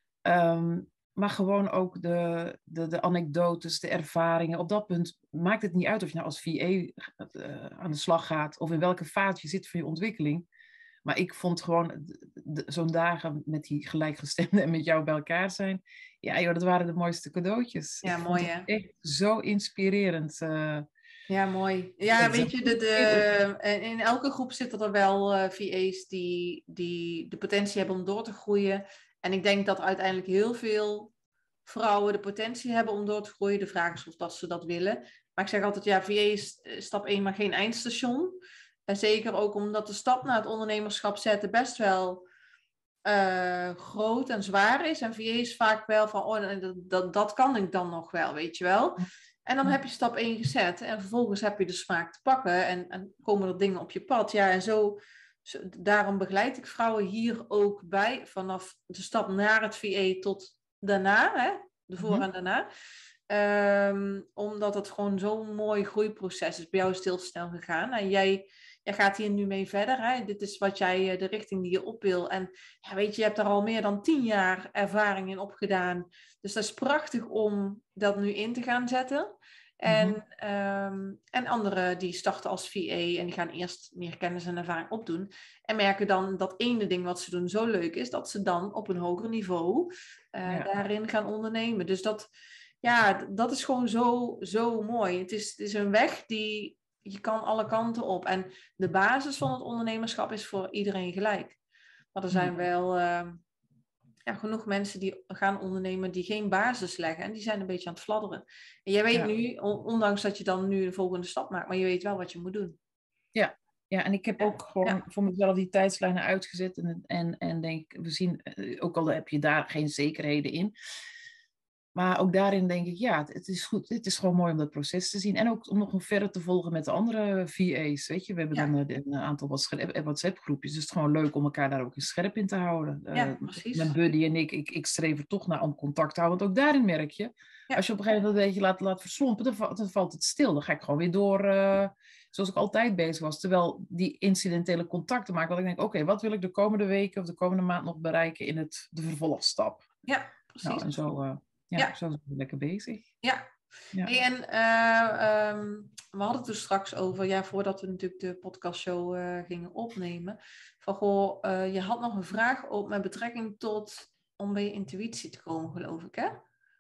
Um, maar gewoon ook de, de, de anekdotes, de ervaringen. Op dat punt maakt het niet uit of je nou als V A uh, aan de slag gaat of in welke fase je zit van je ontwikkeling. Maar ik vond gewoon zo'n dagen met die gelijkgestemden en met jou bij elkaar zijn. Ja, joh, dat waren de mooiste cadeautjes. Ja, ik mooi, vond het hè? echt zo inspirerend. Uh, Ja, mooi. Ja, weet je, de, de, in elke groep zitten er wel uh, V A's die, die de potentie hebben om door te groeien. En ik denk dat uiteindelijk heel veel vrouwen de potentie hebben om door te groeien. De vraag is of dat ze dat willen. Maar ik zeg altijd, ja, V A is stap één, maar geen eindstation. En zeker ook omdat de stap naar het ondernemerschap zetten best wel uh, groot en zwaar is. En V A is vaak wel van, oh, dat, dat, dat kan ik dan nog wel, weet je wel. En dan heb je stap één gezet. En vervolgens heb je de smaak te pakken. En, en komen er dingen op je pad. Ja, en zo, zo... Daarom begeleid ik vrouwen hier ook bij. Vanaf de stap naar het V A tot daarna. Hè? De voor- en daarna. Um, omdat het gewoon zo'n mooi groeiproces is. Bij jou is het heel snel gegaan. En jij... Jij gaat hier nu mee verder. Hè? Dit is wat jij, de richting die je op wil. En ja, weet je, je hebt er al meer dan tien jaar ervaring in opgedaan. Dus dat is prachtig om dat nu in te gaan zetten. En, mm-hmm. um, en anderen die starten als V A en die gaan eerst meer kennis en ervaring opdoen. En merken dan dat ene ding wat ze doen zo leuk is, dat ze dan op een hoger niveau uh, ja. daarin gaan ondernemen. Dus dat, ja, dat is gewoon zo, zo mooi. Het is, het is een weg die... Je kan alle kanten op. En de basis van het ondernemerschap is voor iedereen gelijk. Maar er zijn wel uh, ja, genoeg mensen die gaan ondernemen die geen basis leggen. En die zijn een beetje aan het fladderen. En jij weet ja. nu, ondanks dat je dan nu de volgende stap maakt, maar je weet wel wat je moet doen. Ja, ja en ik heb ook gewoon ja. voor mezelf die tijdslijnen uitgezet. En, en, en denk, we zien, ook al heb je daar geen zekerheden in... Maar ook daarin denk ik, ja, het is goed. Het is gewoon mooi om dat proces te zien. En ook om nog een verder te volgen met de andere V A's. Weet je, we hebben ja. dan een, een aantal WhatsApp-groepjes. Dus het is gewoon leuk om elkaar daar ook in scherp in te houden. Ja, uh, precies. Mijn buddy en ik, ik, ik streef er toch naar om contact te houden. Want ook daarin merk je, ja. als je op een gegeven moment een beetje laat, laat verslompen, dan, dan valt het stil. Dan ga ik gewoon weer door, uh, zoals ik altijd bezig was. Terwijl die incidentele contacten maken. Want ik denk, oké, okay, wat wil ik de komende weken of de komende maand nog bereiken in het, de vervolgstap? Ja, precies. Nou, en zo... Uh, Ja, ja, zo zijn we lekker bezig. Ja. ja. Hey, en uh, um, we hadden het er straks over, ja, voordat we natuurlijk de podcastshow uh, gingen opnemen. Van goh, uh, je had nog een vraag op met betrekking tot om bij je intuïtie te komen, geloof ik, hè?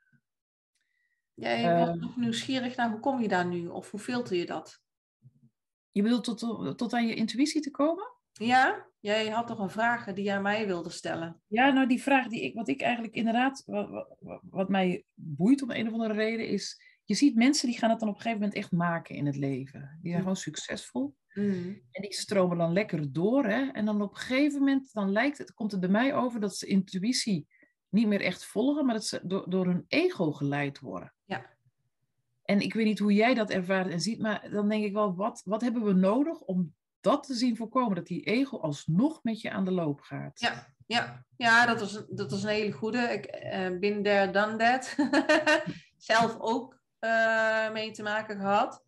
Jij uh, wordt nog nieuwsgierig naar hoe kom je daar nu? Of hoe filter je dat? Je bedoelt tot, tot aan je intuïtie te komen? Ja, jij had toch een vraag die jij mij wilde stellen. Ja, nou die vraag die ik, wat ik eigenlijk inderdaad, wat, wat, wat mij boeit om een of andere reden is, je ziet mensen die gaan het dan op een gegeven moment echt maken in het leven. Die zijn mm. gewoon succesvol. Mm. En die stromen dan lekker door. Hè? En dan op een gegeven moment, dan lijkt het, komt het bij mij over dat ze intuïtie niet meer echt volgen, maar dat ze door, door hun ego geleid worden. Ja. En ik weet niet hoe jij dat ervaart en ziet, maar dan denk ik wel, wat, wat hebben we nodig om dat te zien voorkomen, dat die ego alsnog met je aan de loop gaat. Ja, ja. ja dat, was, dat was een hele goede. Ik uh, bin there, done that. Zelf ook uh, mee te maken gehad.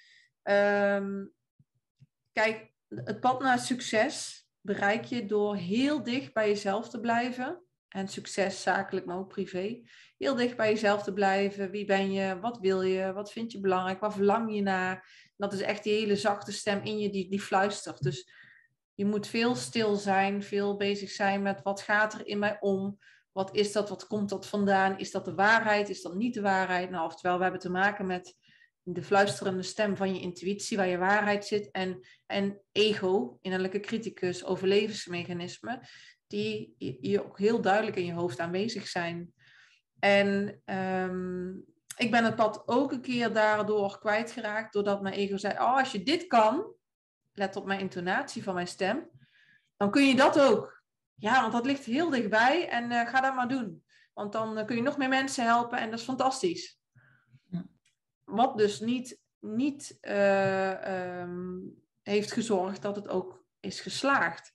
Um, kijk, het pad naar succes bereik je door heel dicht bij jezelf te blijven. En succes zakelijk, maar ook privé. Heel dicht bij jezelf te blijven. Wie ben je? Wat wil je? Wat vind je belangrijk? Waar verlang je naar? Dat is echt die hele zachte stem in je die, die fluistert. Dus je moet veel stil zijn. Veel bezig zijn met wat gaat er in mij om? Wat is dat? Wat komt dat vandaan? Is dat de waarheid? Is dat niet de waarheid? Nou, oftewel, we hebben te maken met de fluisterende stem van je intuïtie, waar je waarheid zit. En, en ego, innerlijke criticus, overlevingsmechanismen, die hier ook heel duidelijk in je hoofd aanwezig zijn. En um, ik ben het pad ook een keer daardoor kwijtgeraakt, doordat mijn ego zei, oh, als je dit kan, let op mijn intonatie van mijn stem, dan kun je dat ook. Ja, want dat ligt heel dichtbij en uh, ga dat maar doen. Want dan uh, kun je nog meer mensen helpen en dat is fantastisch. Ja. Wat dus niet, niet uh, um, heeft gezorgd dat het ook is geslaagd.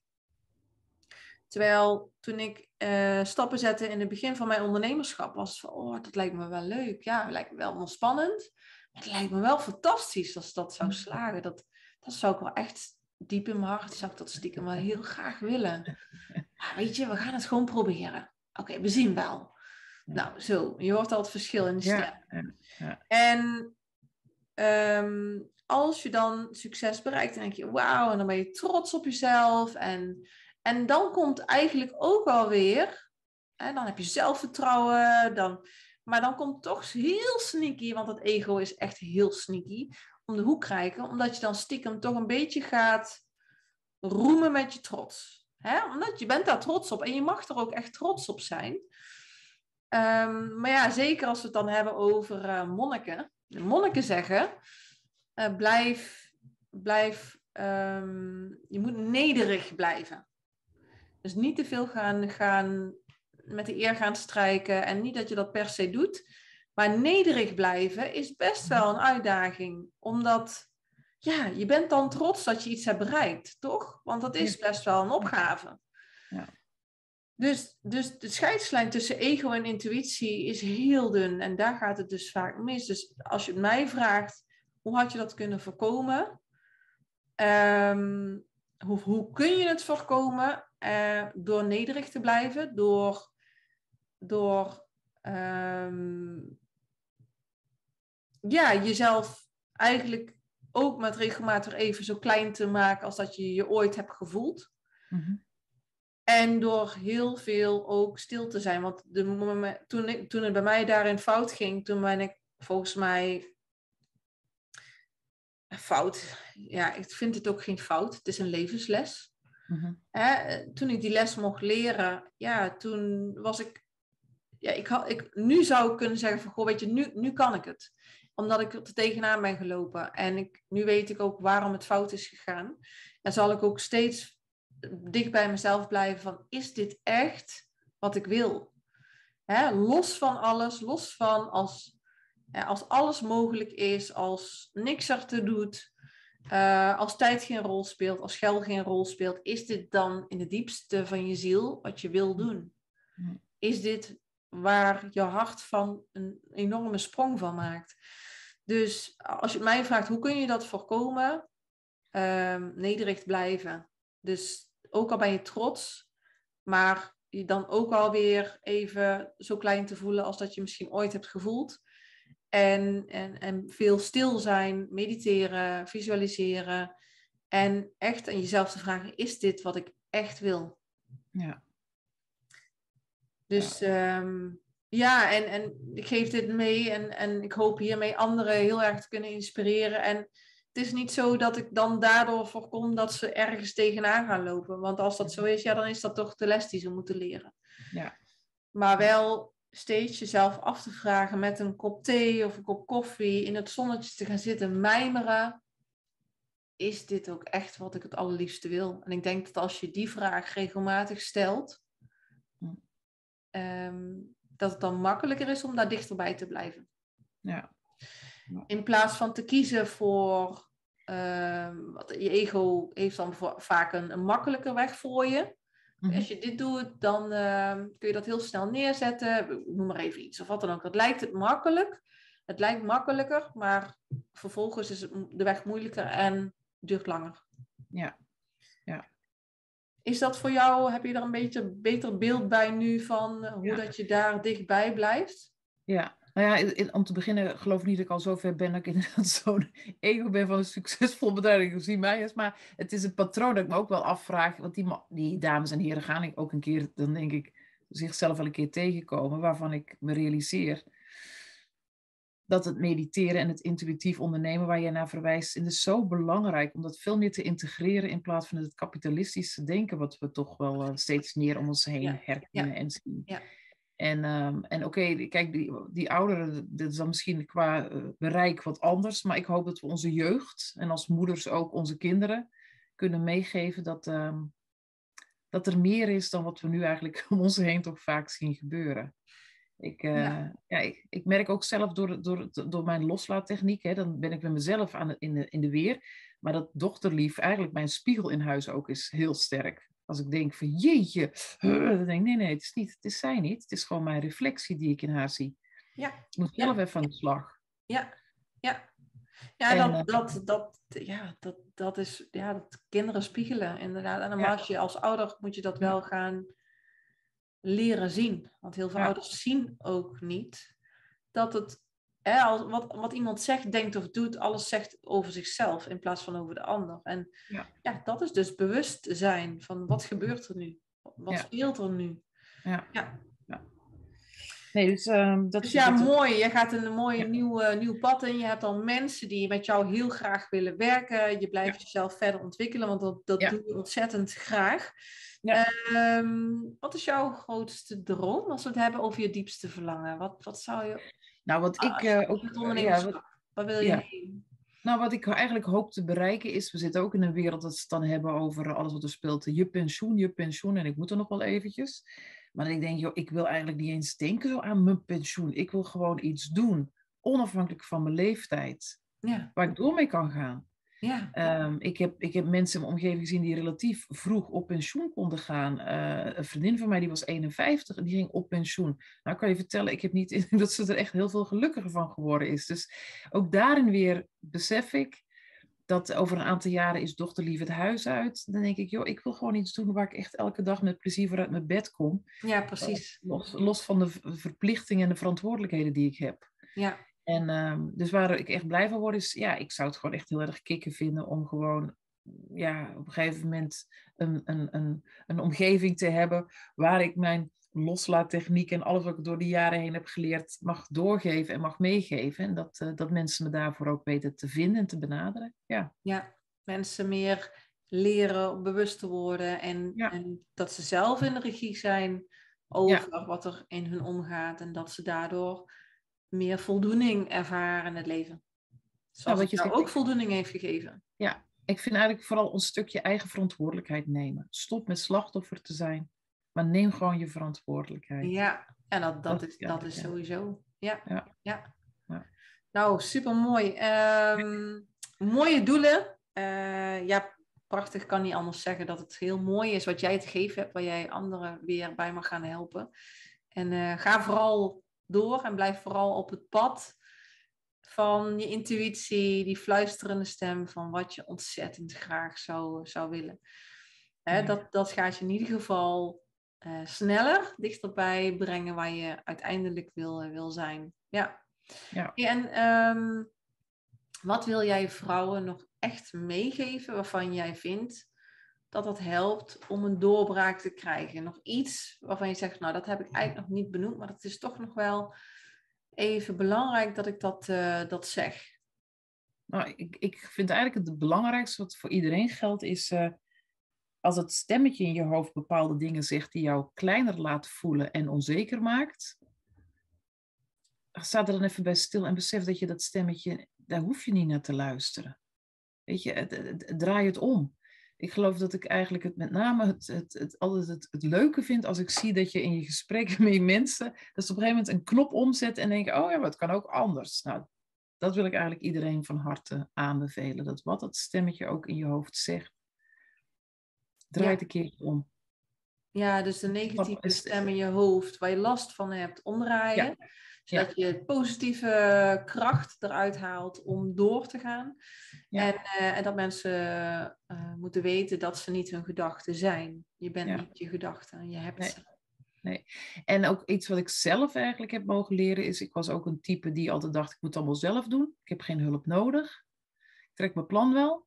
Terwijl toen ik uh, stappen zette in het begin van mijn ondernemerschap, was het van, oh, dat lijkt me wel leuk. Ja, het lijkt me wel spannend. Maar het lijkt me wel fantastisch als dat zou slagen. Dat, dat zou ik wel echt diep in mijn hart, zou ik dat stiekem wel heel graag willen. Maar weet je, we gaan het gewoon proberen. Oké, okay, we zien wel. Ja. Nou, zo. Je hoort al het verschil in de stem. Ja, ja, ja. En um, als je dan succes bereikt, dan denk je, wauw, en dan ben je trots op jezelf. En, en dan komt eigenlijk ook alweer, hè, dan heb je zelfvertrouwen, dan, maar dan komt toch heel sneaky, want het ego is echt heel sneaky, om de hoek krijgen, omdat je dan stiekem toch een beetje gaat roemen met je trots. Hè? Omdat je bent daar trots op en je mag er ook echt trots op zijn. Um, maar ja, zeker als we het dan hebben over uh, monniken. De monniken zeggen, uh, blijf, blijf um, je moet nederig blijven. Dus niet te veel gaan, gaan met de eer gaan strijken en niet dat je dat per se doet. Maar nederig blijven is best wel een uitdaging. Omdat, ja, je bent dan trots dat je iets hebt bereikt, toch? Want dat is best wel een opgave. Ja. Dus, dus de scheidslijn tussen ego en intuïtie is heel dun. En daar gaat het dus vaak mis. Dus als je het mij vraagt, hoe had je dat kunnen voorkomen? Um, hoe, hoe kun je het voorkomen? Uh, door nederig te blijven. Door, door um, ja, jezelf eigenlijk ook met regelmatig even zo klein te maken als dat je je ooit hebt gevoeld. Mm-hmm. En door heel veel ook stil te zijn. Want de moment, toen, ik, toen het bij mij daarin fout ging, toen ben ik volgens mij fout. Ja, ik vind het ook geen fout. Het is een levensles. Mm-hmm. Hè? Toen ik die les mocht leren, ja, toen was ik... Ja, ik, had, ik nu zou ik kunnen zeggen van, goh, weet je, nu, nu kan ik het. Omdat ik er tegenaan ben gelopen. En ik, nu weet ik ook waarom het fout is gegaan. En zal ik ook steeds dicht bij mezelf blijven van, is dit echt wat ik wil? Hè? Los van alles, los van als, als alles mogelijk is, als niks ertoe doet, uh, als tijd geen rol speelt, als geld geen rol speelt, is dit dan in het diepste van je ziel wat je wil doen? Is dit waar je hart van een enorme sprong van maakt? Dus als je mij vraagt, hoe kun je dat voorkomen? Uh, nederig blijven. Dus ook al ben je trots, maar je dan ook alweer even zo klein te voelen als dat je misschien ooit hebt gevoeld. En, en, en veel stil zijn, mediteren, visualiseren. En echt aan jezelf te vragen, is dit wat ik echt wil? Ja. Dus ja, um, ja en, en ik geef dit mee en, en ik hoop hiermee anderen heel erg te kunnen inspireren. En het is niet zo dat ik dan daardoor voorkom dat ze ergens tegenaan gaan lopen. Want als dat zo is, ja, dan is dat toch de les die ze moeten leren. Ja. Maar wel steeds jezelf af te vragen met een kop thee of een kop koffie, in het zonnetje te gaan zitten mijmeren. Is dit ook echt wat ik het allerliefste wil? En ik denk dat als je die vraag regelmatig stelt, um, dat het dan makkelijker is om daar dichterbij te blijven. Ja. Ja. In plaats van te kiezen voor... Uh, je ego heeft dan voor, vaak een, een makkelijke weg voor je. Mm-hmm. Als je dit doet, dan uh, kun je dat heel snel neerzetten. Noem maar even iets of wat dan ook. Dat lijkt het makkelijk. Het lijkt makkelijker, maar vervolgens is het de weg moeilijker en duurt langer. Ja. Ja. Is dat voor jou, heb je er een beetje een beter beeld bij nu van hoe ja. dat je daar dichtbij blijft? Ja. Nou ja, in, om te beginnen geloof ik niet dat ik al zo ver ben dat ik inderdaad zo'n ego ben van een succesvol bedrijf. Ik zie mij eens, maar het is een patroon dat ik me ook wel afvraag. Want die, die dames en heren gaan ook een keer, dan denk ik, zichzelf wel een keer tegenkomen. Waarvan ik me realiseer dat het mediteren en het intuïtief ondernemen waar jij naar verwijst, het is zo belangrijk om dat veel meer te integreren in plaats van het kapitalistische denken wat we toch wel uh, steeds meer om ons heen ja. herkennen ja. en zien. Ja. En, um, en oké, okay, kijk, die, die ouderen, dat is dan misschien qua uh, bereik wat anders, maar ik hoop dat we onze jeugd en als moeders ook onze kinderen kunnen meegeven dat, um, dat er meer is dan wat we nu eigenlijk om ons heen toch vaak zien gebeuren. Ik, uh, ja. Ja, ik, ik merk ook zelf door, door, door mijn loslaattechniek, hè, dan ben ik met mezelf aan de, in, de, in de weer, maar dat dochterlief, eigenlijk mijn spiegel in huis ook, is heel sterk. Als ik denk van jeetje, dan denk ik nee, nee, het is, niet, het is zij niet. Het is gewoon mijn reflectie die ik in haar zie. Ja. Ik moet zelf ja. even aan de slag. Ja, ja. Ja, en, dat, dat, dat, ja, dat, dat is, ja, dat kinderen spiegelen inderdaad. En dan ja. als je als ouder moet je dat wel gaan leren zien. Want heel veel ja. ouders zien ook niet dat het, hè, als, wat, wat iemand zegt, denkt of doet, alles zegt over zichzelf in plaats van over de ander. En ja, ja dat is dus bewustzijn van wat gebeurt er nu? Wat ja. speelt er nu? Ja. ja. ja. Nee, dus, um, dat dus ja, dat mooi. Je gaat een mooi ja. nieuw, uh, nieuw pad in. Je hebt al mensen die met jou heel graag willen werken. Je blijft ja. jezelf verder ontwikkelen, want dat, dat ja. doe je ontzettend graag. Ja. Um, wat is jouw grootste droom als we het hebben over je diepste verlangen? Wat, wat zou je... Nou, wat ik... Uh, ook, uh, ja, wat, wat wil je ja, heen? Nou, wat ik eigenlijk hoop te bereiken is, we zitten ook in een wereld dat ze het dan hebben over alles wat er speelt. Je pensioen, je pensioen. En ik moet er nog wel eventjes. Maar ik denk, joh, ik wil eigenlijk niet eens denken zo aan mijn pensioen. Ik wil gewoon iets doen, onafhankelijk van mijn leeftijd, Ja, waar ik door mee kan gaan. ja, Um, ik, heb, ik heb mensen in mijn omgeving gezien die relatief vroeg op pensioen konden gaan. Uh, een vriendin van mij die was eenenvijftig en die ging op pensioen. Nou, kan je vertellen, ik heb niet in dat ze er echt heel veel gelukkiger van geworden is. Dus ook daarin weer besef ik dat over een aantal jaren is dochterlief het huis uit. Dan denk ik, joh, ik wil gewoon iets doen waar ik echt elke dag met plezier voor uit mijn bed kom. ja, precies. Los, los van de verplichtingen en de verantwoordelijkheden die ik heb. Ja. En um, dus waar ik echt blij van word is, ja, ik zou het gewoon echt heel erg kicken vinden om gewoon, ja, op een gegeven moment een, een, een, een omgeving te hebben waar ik mijn loslaattechniek en alles wat ik door de jaren heen heb geleerd mag doorgeven en mag meegeven. En dat, uh, dat mensen me daarvoor ook weten te vinden en te benaderen. Ja, Ja, mensen meer leren om bewust te worden en, ja. en dat ze zelf in de regie zijn over ja. wat er in hun omgaat en dat ze daardoor meer voldoening ervaren in het leven. Zoals nou, het jou ook voldoening heeft gegeven. Ja, ik vind eigenlijk vooral een stukje eigen verantwoordelijkheid nemen. Stop met slachtoffer te zijn, maar neem gewoon je verantwoordelijkheid. Ja, en dat, dat, dat is, dat is sowieso. Ja, ja. ja. ja. Nou, super mooi. Um, mooie doelen. Uh, ja, prachtig, kan niet anders zeggen dat het heel mooi is wat jij te geven hebt, waar jij anderen weer bij mag gaan helpen. En uh, ga vooral door en blijf vooral op het pad van je intuïtie, die fluisterende stem van wat je ontzettend graag zou, zou willen. Hè, ja. dat, dat gaat je in ieder geval uh, sneller dichterbij brengen waar je uiteindelijk wil, uh, wil zijn. Ja. ja. En um, wat wil jij vrouwen nog echt meegeven waarvan jij vindt dat het helpt om een doorbraak te krijgen? Nog iets waarvan je zegt, nou dat heb ik eigenlijk nog niet benoemd, maar dat is toch nog wel even belangrijk dat ik dat, uh, dat zeg. Nou, ik, ik vind eigenlijk het belangrijkste wat voor iedereen geldt is, uh, als het stemmetje in je hoofd bepaalde dingen zegt die jou kleiner laat voelen en onzeker maakt, sta er dan even bij stil en besef dat je dat stemmetje, daar hoef je niet naar te luisteren. Weet je, het, het, het, draai het om. Ik geloof dat ik eigenlijk het met name het, het, het, altijd het, het leuke vind als ik zie dat je in je gesprekken met je mensen, dat ze op een gegeven moment een knop omzet en denken, oh ja, maar het kan ook anders. Nou, dat wil ik eigenlijk iedereen van harte aanbevelen. Dat wat dat stemmetje ook in je hoofd zegt, draai het ja. een keertje om. Ja, dus de negatieve stem in je hoofd waar je last van hebt, omdraaien. Ja. Zodat ja. je positieve kracht eruit haalt om door te gaan. Ja. En, uh, en dat mensen uh, moeten weten dat ze niet hun gedachten zijn. Je bent ja. niet je gedachten, je hebt nee. ze. Nee. En ook iets wat ik zelf eigenlijk heb mogen leren is, ik was ook een type die altijd dacht, ik moet het allemaal zelf doen. Ik heb geen hulp nodig. Ik trek mijn plan wel.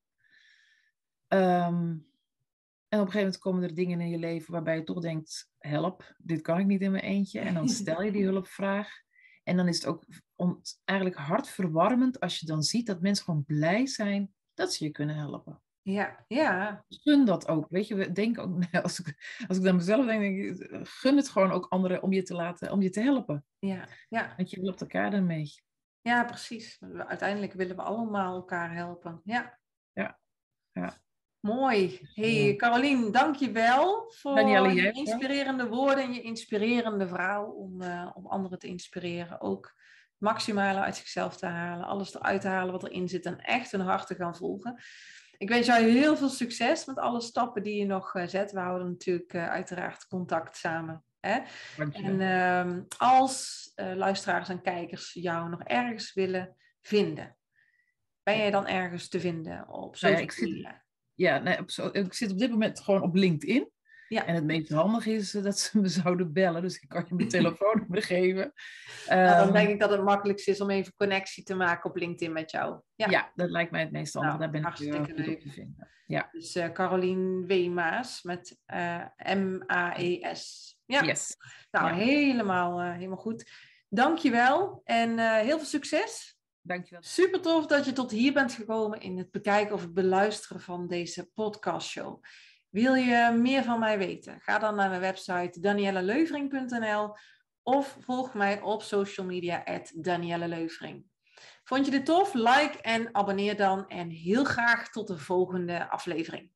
Um, en op een gegeven moment komen er dingen in je leven waarbij je toch denkt, help, dit kan ik niet in mijn eentje. En dan stel je die hulpvraag. En dan is het ook ont, eigenlijk hartverwarmend als je dan ziet dat mensen gewoon blij zijn dat ze je kunnen helpen. Ja, ja. Gun dat ook, weet je. We denken ook, als ik, als ik naar mezelf denk, denk ik, gun het gewoon ook anderen om je te laten, om je te helpen. Ja, ja. Want je helpt elkaar daarmee. Ja, precies. Uiteindelijk willen we allemaal elkaar helpen. Ja. Ja, ja. Mooi. Hey Carolien, dank je wel voor Danielle, je inspirerende woorden en je inspirerende verhaal om, uh, om anderen te inspireren. Ook het maximale uit zichzelf te halen, alles eruit te halen wat erin zit en echt hun hart te gaan volgen. Ik wens jou heel veel succes met alle stappen die je nog uh, zet. We houden natuurlijk uh, uiteraard contact samen. Hè? En uh, als uh, luisteraars en kijkers jou nog ergens willen vinden, ben jij dan ergens te vinden op social nou ja, media? Zit, ja, nee, op zo, ik zit op dit moment gewoon op LinkedIn. Ja. En het meest handige is uh, dat ze me zouden bellen. Dus ik kan je mijn telefoonnummer geven. Nou, dan denk ik dat het makkelijkst is om even connectie te maken op LinkedIn met jou. Ja, ja dat lijkt mij het meest handig. Nou, daar ben ik hartstikke leuk op te vinden. Ja. Dus uh, Carolien W. Maas met uh, M A E S. Ja, yes. Nou ja. helemaal, uh, helemaal goed. Dankjewel en uh, heel veel succes. Dankjewel. Super tof dat je tot hier bent gekomen in het bekijken of het beluisteren van deze podcastshow. Wil je meer van mij weten? Ga dan naar mijn website danielle leuvering punt n l of volg mij op social media at danielle leuvering. Vond je dit tof? Like en abonneer dan. En heel graag tot de volgende aflevering.